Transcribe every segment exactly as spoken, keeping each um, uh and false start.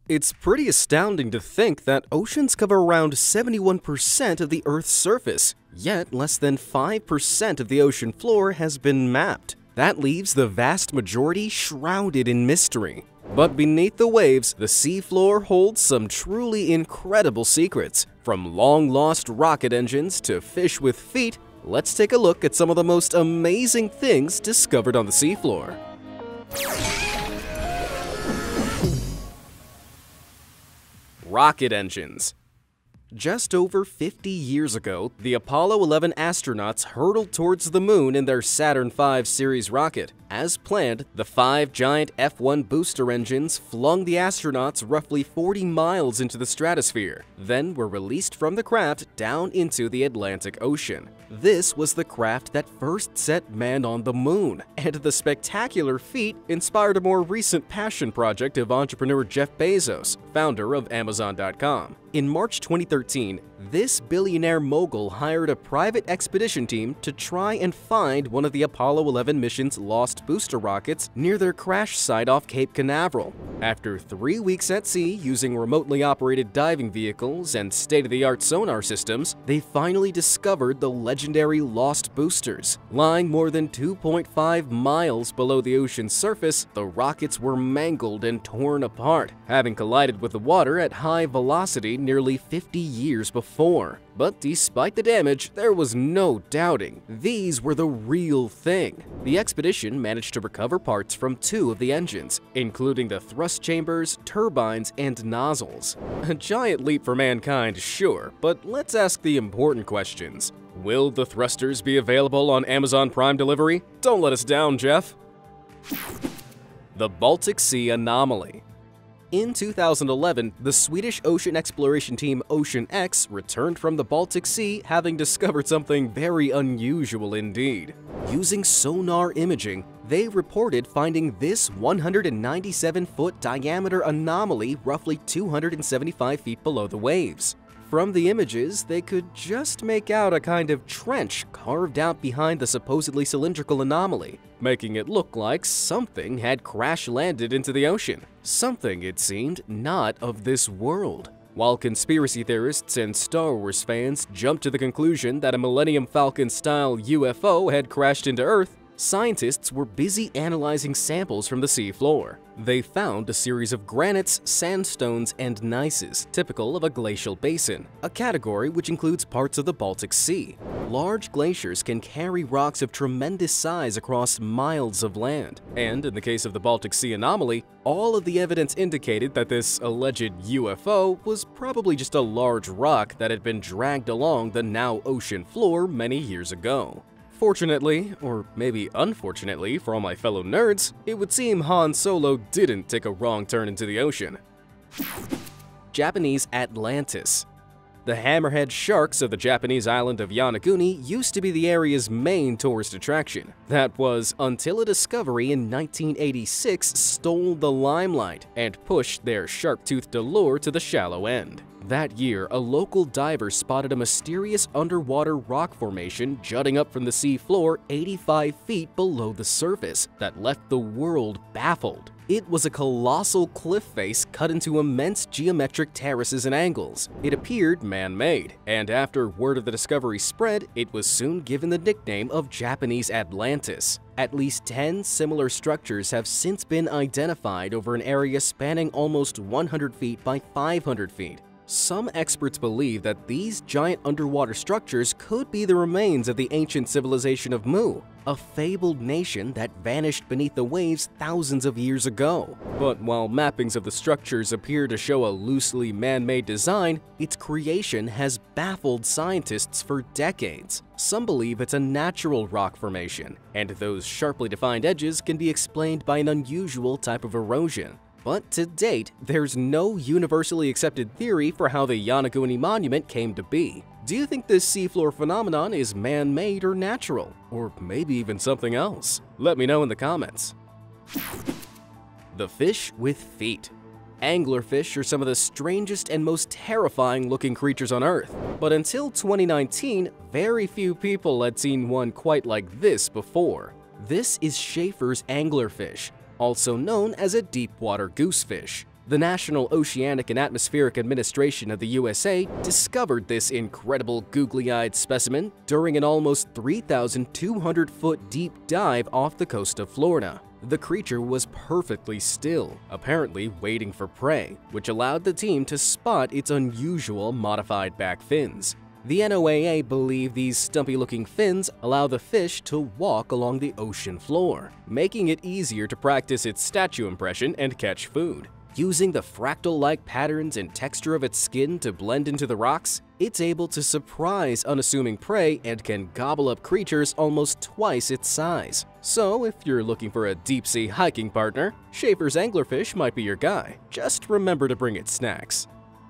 It's pretty astounding to think that oceans cover around seventy-one percent of the Earth's surface, yet less than five percent of the ocean floor has been mapped. That leaves the vast majority shrouded in mystery. But beneath the waves, the seafloor holds some truly incredible secrets. From long-lost rocket engines to fish with feet, let's take a look at some of the most amazing things discovered on the seafloor. Rocket engines. Just over fifty years ago, the Apollo eleven astronauts hurtled towards the moon in their Saturn five series rocket. As planned, the five giant F one booster engines flung the astronauts roughly forty miles into the stratosphere, then were released from the craft down into the Atlantic Ocean. This was the craft that first set man on the moon, and the spectacular feat inspired a more recent passion project of entrepreneur Jeff Bezos, founder of Amazon dot com. In March twenty thirteen, this billionaire mogul hired a private expedition team to try and find one of the Apollo eleven mission's lost booster rockets near their crash site off Cape Canaveral. After three weeks at sea using remotely operated diving vehicles and state-of-the-art sonar systems, they finally discovered the legendary lost boosters. Lying more than two point five miles below the ocean's surface, the rockets were mangled and torn apart, having collided with the water at high velocity nearly fifty years before. But despite the damage, there was no doubting these were the real thing. The expedition managed to recover parts from two of the engines, including the thrust chambers, turbines, and nozzles. A giant leap for mankind, sure, but let's ask the important questions. Will the thrusters be available on Amazon Prime delivery? Don't let us down, Jeff. The Baltic Sea Anomaly. In two thousand eleven, the Swedish ocean exploration team OceanX returned from the Baltic Sea, having discovered something very unusual indeed. Using sonar imaging, they reported finding this one hundred ninety-seven foot diameter anomaly roughly two hundred seventy-five feet below the waves. From the images, they could just make out a kind of trench carved out behind the supposedly cylindrical anomaly, making it look like something had crash-landed into the ocean. Something, it seemed, not of this world. While conspiracy theorists and Star Wars fans jumped to the conclusion that a Millennium Falcon-style U F O had crashed into Earth, scientists were busy analyzing samples from the seafloor. They found a series of granites, sandstones, and gneisses typical of a glacial basin, a category which includes parts of the Baltic Sea. Large glaciers can carry rocks of tremendous size across miles of land, and in the case of the Baltic Sea anomaly, all of the evidence indicated that this alleged U F O was probably just a large rock that had been dragged along the now ocean floor many years ago. Fortunately, or maybe unfortunately for all my fellow nerds, it would seem Han Solo didn't take a wrong turn into the ocean. Japanese Atlantis. The hammerhead sharks of the Japanese island of Yonaguni used to be the area's main tourist attraction. That was until a discovery in nineteen eighty-six stole the limelight and pushed their shark-toothed allure to the shallow end. That year, a local diver spotted a mysterious underwater rock formation jutting up from the sea floor eighty-five feet below the surface that left the world baffled. It was a colossal cliff face cut into immense geometric terraces and angles. It appeared man-made, and after word of the discovery spread, it was soon given the nickname of Japanese Atlantis. At least ten similar structures have since been identified over an area spanning almost one hundred feet by five hundred feet. Some experts believe that these giant underwater structures could be the remains of the ancient civilization of Mu, a fabled nation that vanished beneath the waves thousands of years ago. But while mappings of the structures appear to show a loosely man-made design, its creation has baffled scientists for decades. Some believe it's a natural rock formation, and those sharply defined edges can be explained by an unusual type of erosion. But to date, there's no universally accepted theory for how the Yonaguni Monument came to be. Do you think this seafloor phenomenon is man-made or natural? Or maybe even something else? Let me know in the comments. The fish with feet. Anglerfish are some of the strangest and most terrifying looking creatures on Earth. But until twenty nineteen, very few people had seen one quite like this before. This is Schaefer's anglerfish, also known as a deep water goosefish. The National Oceanic and Atmospheric Administration of the U S A discovered this incredible googly-eyed specimen during an almost three thousand two hundred foot deep dive off the coast of Florida. The creature was perfectly still, apparently waiting for prey, which allowed the team to spot its unusual modified back fins. The N O A A believe these stumpy-looking fins allow the fish to walk along the ocean floor, making it easier to practice its statue impression and catch food. Using the fractal-like patterns and texture of its skin to blend into the rocks, it's able to surprise unassuming prey and can gobble up creatures almost twice its size. So if you're looking for a deep-sea hiking partner, Schaefer's anglerfish might be your guy. Just remember to bring it snacks.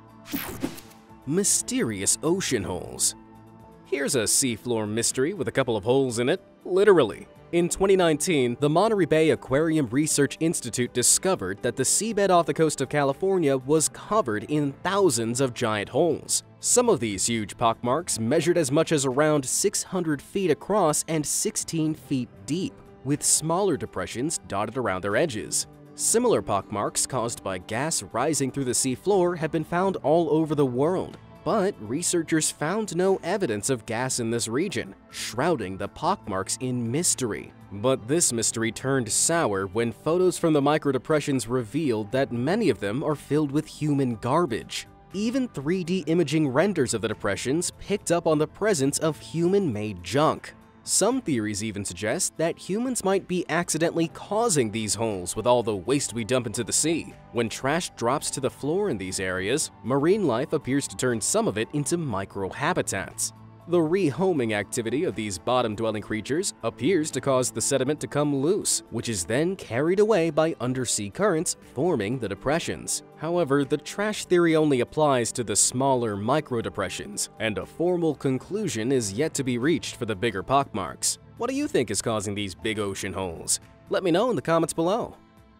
Mysterious ocean holes. Here's a seafloor mystery with a couple of holes in it, literally. In twenty nineteen, the Monterey Bay Aquarium Research Institute discovered that the seabed off the coast of California was covered in thousands of giant holes. Some of these huge pockmarks measured as much as around six hundred feet across and sixteen feet deep, with smaller depressions dotted around their edges. Similar pockmarks caused by gas rising through the seafloor have been found all over the world. But researchers found no evidence of gas in this region, shrouding the pockmarks in mystery. But this mystery turned sour when photos from the microdepressions revealed that many of them are filled with human garbage. Even three D imaging renders of the depressions picked up on the presence of human-made junk. Some theories even suggest that humans might be accidentally causing these holes with all the waste we dump into the sea. When trash drops to the floor in these areas, marine life appears to turn some of it into microhabitats. The rehoming activity of these bottom-dwelling creatures appears to cause the sediment to come loose, which is then carried away by undersea currents, forming the depressions. However, the trash theory only applies to the smaller microdepressions, and a formal conclusion is yet to be reached for the bigger pockmarks. What do you think is causing these big ocean holes? Let me know in the comments below.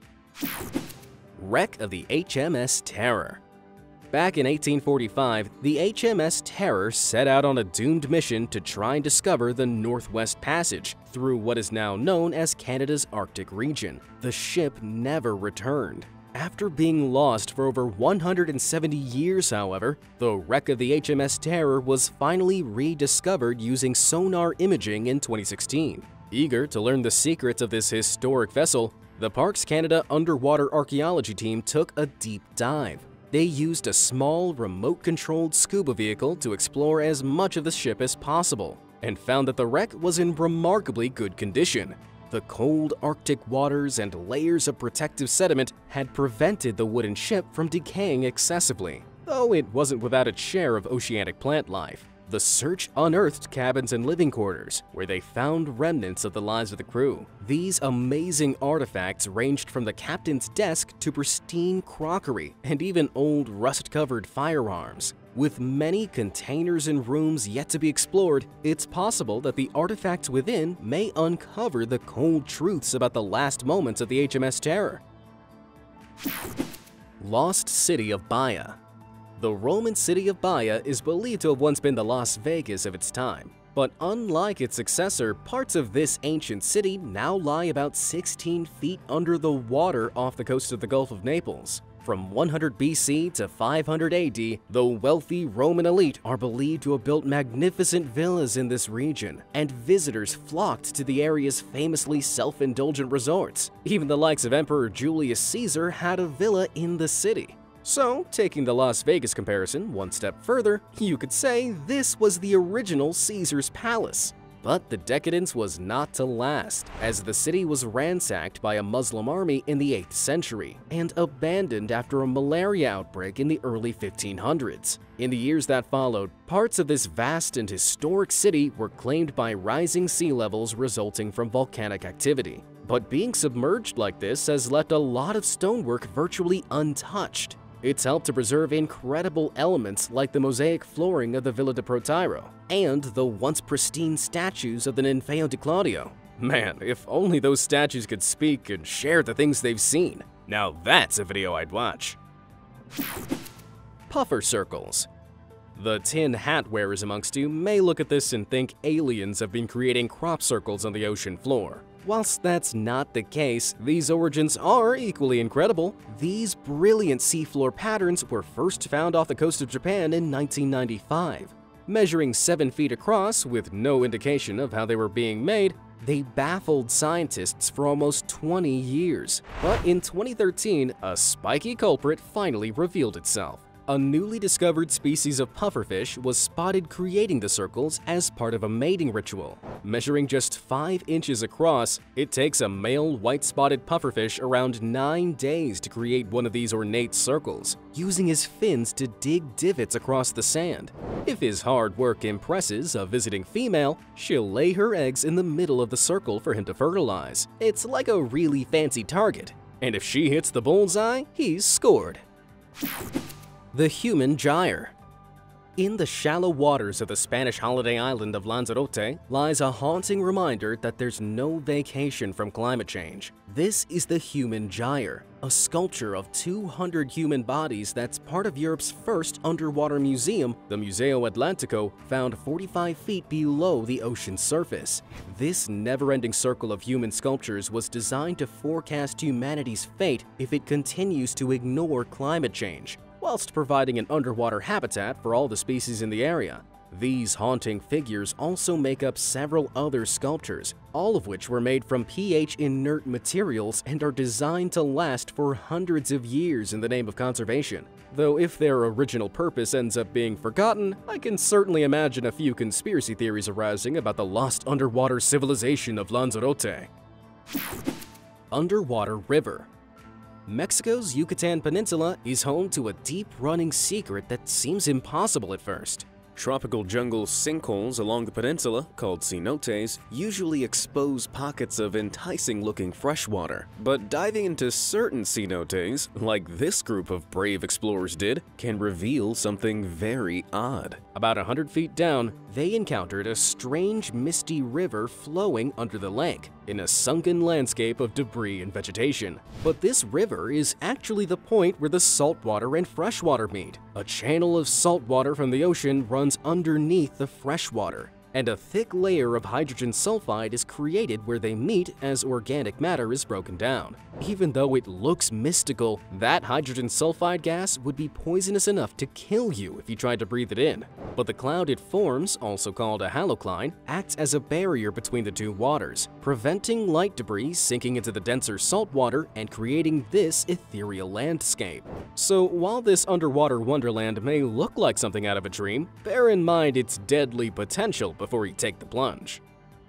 Wreck of the H M S Terror. Back in eighteen forty-five, the H M S Terror set out on a doomed mission to try and discover the Northwest Passage through what is now known as Canada's Arctic region. The ship never returned. After being lost for over one hundred seventy years, however, the wreck of the H M S Terror was finally rediscovered using sonar imaging in twenty sixteen. Eager to learn the secrets of this historic vessel, the Parks Canada Underwater Archaeology team took a deep dive. They used a small, remote-controlled scuba vehicle to explore as much of the ship as possible, and found that the wreck was in remarkably good condition. The cold Arctic waters and layers of protective sediment had prevented the wooden ship from decaying excessively, though it wasn't without its share of oceanic plant life. The search unearthed cabins and living quarters, where they found remnants of the lives of the crew. These amazing artifacts ranged from the captain's desk to pristine crockery and even old rust-covered firearms. With many containers and rooms yet to be explored, it's possible that the artifacts within may uncover the cold truths about the last moments of the H M S Terror. Lost City of Baia. The Roman city of Baia is believed to have once been the Las Vegas of its time. But unlike its successor, parts of this ancient city now lie about sixteen feet under the water off the coast of the Gulf of Naples. From one hundred B C to five hundred A D, the wealthy Roman elite are believed to have built magnificent villas in this region, and visitors flocked to the area's famously self-indulgent resorts. Even the likes of Emperor Julius Caesar had a villa in the city. So, taking the Las Vegas comparison one step further, you could say this was the original Caesar's Palace. But the decadence was not to last, as the city was ransacked by a Muslim army in the eighth century and abandoned after a malaria outbreak in the early fifteen hundreds. In the years that followed, parts of this vast and historic city were claimed by rising sea levels resulting from volcanic activity. But being submerged like this has left a lot of stonework virtually untouched. It's helped to preserve incredible elements like the mosaic flooring of the Villa de Protiro and the once pristine statues of the Ninfeo di Claudio. Man, if only those statues could speak and share the things they've seen. Now that's a video I'd watch. Puffer circles. The tin hat wearers amongst you may look at this and think aliens have been creating crop circles on the ocean floor. Whilst that's not the case, these origins are equally incredible. These brilliant seafloor patterns were first found off the coast of Japan in nineteen ninety-five. Measuring seven feet across with no indication of how they were being made, they baffled scientists for almost twenty years. But in twenty thirteen, a spiky culprit finally revealed itself. A newly discovered species of pufferfish was spotted creating the circles as part of a mating ritual. Measuring just five inches across, it takes a male white-spotted pufferfish around nine days to create one of these ornate circles, using his fins to dig divots across the sand. If his hard work impresses a visiting female, she'll lay her eggs in the middle of the circle for him to fertilize. It's like a really fancy target, and if she hits the bullseye, he's scored. The human gyre. In the shallow waters of the Spanish holiday island of Lanzarote lies a haunting reminder that there's no vacation from climate change. This is the human gyre, a sculpture of two hundred human bodies that's part of Europe's first underwater museum, the Museo Atlantico, found forty-five feet below the ocean's surface. This never-ending circle of human sculptures was designed to forecast humanity's fate if it continues to ignore climate change, whilst providing an underwater habitat for all the species in the area. These haunting figures also make up several other sculptures, all of which were made from pH-inert materials and are designed to last for hundreds of years in the name of conservation. Though if their original purpose ends up being forgotten, I can certainly imagine a few conspiracy theories arising about the lost underwater civilization of Lanzarote. Underwater river. Mexico's Yucatan Peninsula is home to a deep-running secret that seems impossible at first. Tropical jungle sinkholes along the peninsula, called cenotes, usually expose pockets of enticing-looking freshwater. But diving into certain cenotes, like this group of brave explorers did, can reveal something very odd. About one hundred feet down, they encountered a strange misty river flowing under the lake, in a sunken landscape of debris and vegetation. But this river is actually the point where the saltwater and freshwater meet. A channel of saltwater from the ocean runs underneath the freshwater, and a thick layer of hydrogen sulfide is created where they meet as organic matter is broken down. Even though it looks mystical, that hydrogen sulfide gas would be poisonous enough to kill you if you tried to breathe it in. But the cloud it forms, also called a halocline, acts as a barrier between the two waters, preventing light debris sinking into the denser salt water and creating this ethereal landscape. So while this underwater wonderland may look like something out of a dream, bear in mind its deadly potential before you take the plunge.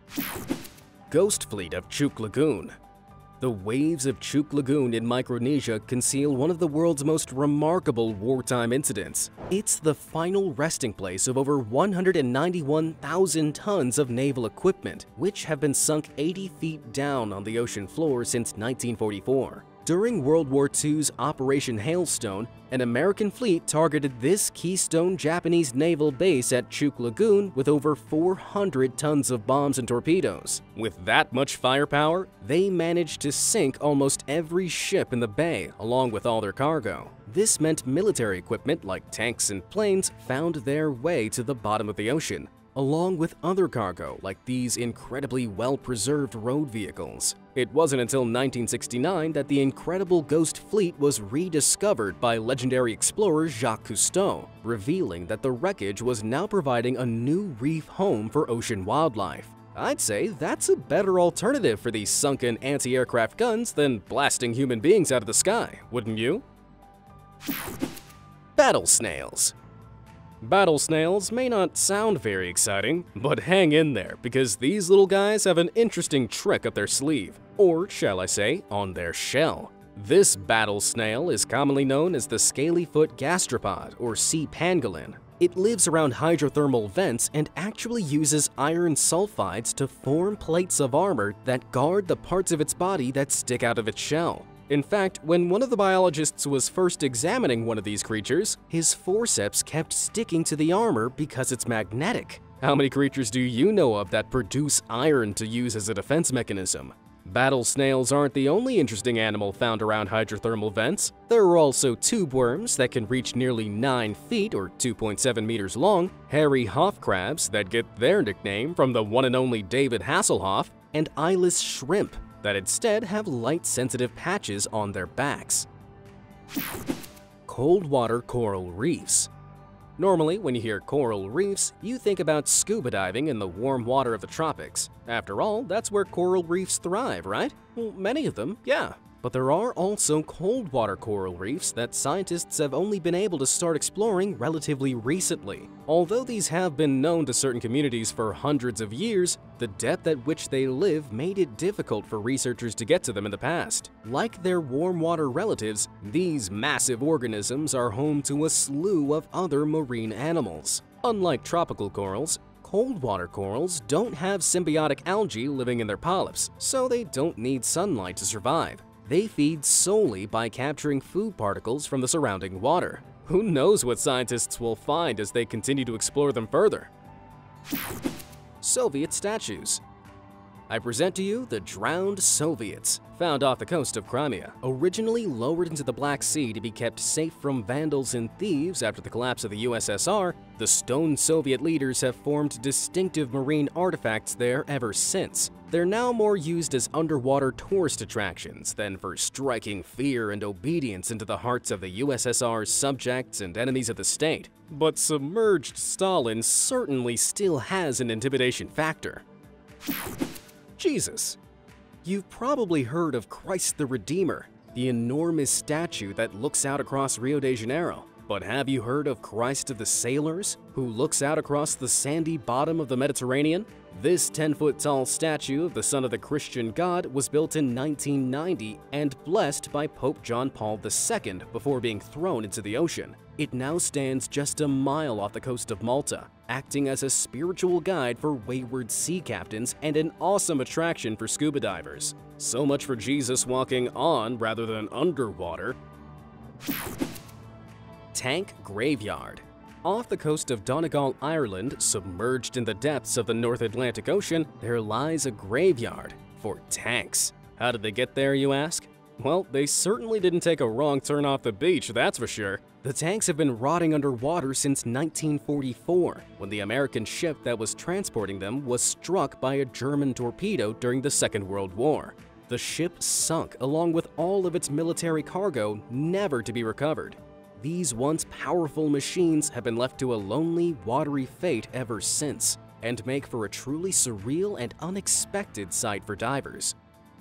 Ghost Fleet of Chuuk Lagoon. The waves of Chuuk Lagoon in Micronesia conceal one of the world's most remarkable wartime incidents. It's the final resting place of over one hundred ninety-one thousand tons of naval equipment, which have been sunk eighty feet down on the ocean floor since nineteen forty-four. During World War Two's Operation Hailstone, an American fleet targeted this keystone Japanese naval base at Chuuk Lagoon with over four hundred tons of bombs and torpedoes. With that much firepower, they managed to sink almost every ship in the bay, along with all their cargo. This meant military equipment like tanks and planes found their way to the bottom of the ocean, along with other cargo like these incredibly well-preserved road vehicles. It wasn't until nineteen sixty-nine that the incredible Ghost Fleet was rediscovered by legendary explorer Jacques Cousteau, revealing that the wreckage was now providing a new reef home for ocean wildlife. I'd say that's a better alternative for these sunken anti-aircraft guns than blasting human beings out of the sky, wouldn't you? Battle snails. Battle snails may not sound very exciting, but hang in there because these little guys have an interesting trick up their sleeve, or shall I say, on their shell. This battle snail is commonly known as the scaly-foot gastropod, or sea pangolin. It lives around hydrothermal vents and actually uses iron sulfides to form plates of armor that guard the parts of its body that stick out of its shell. In fact, when one of the biologists was first examining one of these creatures, his forceps kept sticking to the armor because it's magnetic. How many creatures do you know of that produce iron to use as a defense mechanism? Battle snails aren't the only interesting animal found around hydrothermal vents. There are also tube worms that can reach nearly nine feet or two point seven meters long, hairy Hoff crabs that get their nickname from the one and only David Hasselhoff, and eyeless shrimp that instead have light-sensitive patches on their backs. Cold water coral reefs. Normally, when you hear coral reefs, you think about scuba diving in the warm water of the tropics. After all, that's where coral reefs thrive, right? Well, many of them, yeah. But there are also cold water coral reefs that scientists have only been able to start exploring relatively recently. Although these have been known to certain communities for hundreds of years, the depth at which they live made it difficult for researchers to get to them in the past. Like their warm water relatives, these massive organisms are home to a slew of other marine animals. Unlike tropical corals, cold water corals don't have symbiotic algae living in their polyps, so they don't need sunlight to survive. They feed solely by capturing food particles from the surrounding water. Who knows what scientists will find as they continue to explore them further? Soviet statues. I present to you the drowned Soviets, found off the coast of Crimea. Originally lowered into the Black Sea to be kept safe from vandals and thieves after the collapse of the U S S R, the stone Soviet leaders have formed distinctive marine artifacts there ever since. They're now more used as underwater tourist attractions than for striking fear and obedience into the hearts of the U S S R's subjects and enemies of the state. But submerged Stalin certainly still has an intimidation factor. Jesus. You've probably heard of Christ the Redeemer, the enormous statue that looks out across Rio de Janeiro. But have you heard of Christ of the Sailors, who looks out across the sandy bottom of the Mediterranean? This ten-foot-tall statue of the son of the Christian God was built in nineteen ninety and blessed by Pope John Paul the Second before being thrown into the ocean. It now stands just a mile off the coast of Malta, acting as a spiritual guide for wayward sea captains and an awesome attraction for scuba divers. So much for Jesus walking on rather than underwater. Tank Graveyard. Off the coast of Donegal, Ireland, submerged in the depths of the North Atlantic Ocean, there lies a graveyard for tanks. How did they get there, you ask? Well, they certainly didn't take a wrong turn off the beach, that's for sure. The tanks have been rotting underwater since nineteen forty-four, when the American ship that was transporting them was struck by a German torpedo during the Second World War. The ship sunk along with all of its military cargo, never to be recovered. These once powerful machines have been left to a lonely, watery fate ever since, and make for a truly surreal and unexpected sight for divers.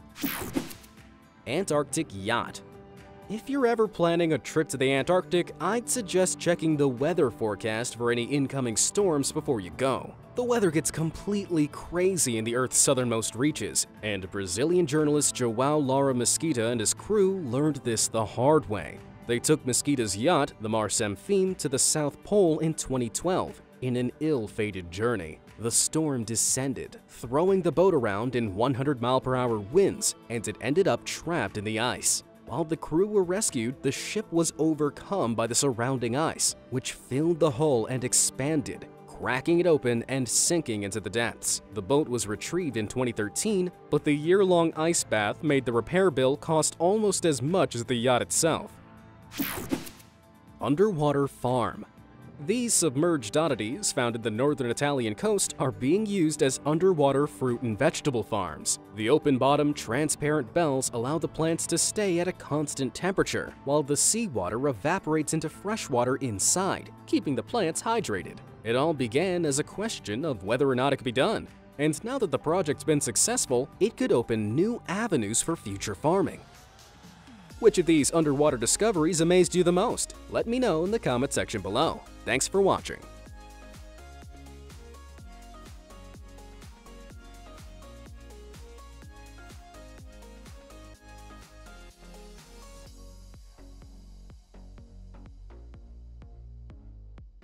Antarctic Yacht. If you're ever planning a trip to the Antarctic, I'd suggest checking the weather forecast for any incoming storms before you go. The weather gets completely crazy in the Earth's southernmost reaches, and Brazilian journalist João Lara Mesquita and his crew learned this the hard way. They took Mesquita's yacht, the Mar Semfim, to the South Pole in twenty twelve in an ill-fated journey. The storm descended, throwing the boat around in one hundred mile per hour winds, and it ended up trapped in the ice. While the crew were rescued, the ship was overcome by the surrounding ice, which filled the hull and expanded, cracking it open and sinking into the depths. The boat was retrieved in twenty thirteen, but the year-long ice bath made the repair bill cost almost as much as the yacht itself. Underwater farm. These submerged oddities found in the northern Italian coast are being used as underwater fruit and vegetable farms. The open-bottom, transparent bells allow the plants to stay at a constant temperature, while the seawater evaporates into fresh water inside, keeping the plants hydrated. It all began as a question of whether or not it could be done, and now that the project's been successful, it could open new avenues for future farming. Which of these underwater discoveries amazed you the most? Let me know in the comment section below. Thanks for watching.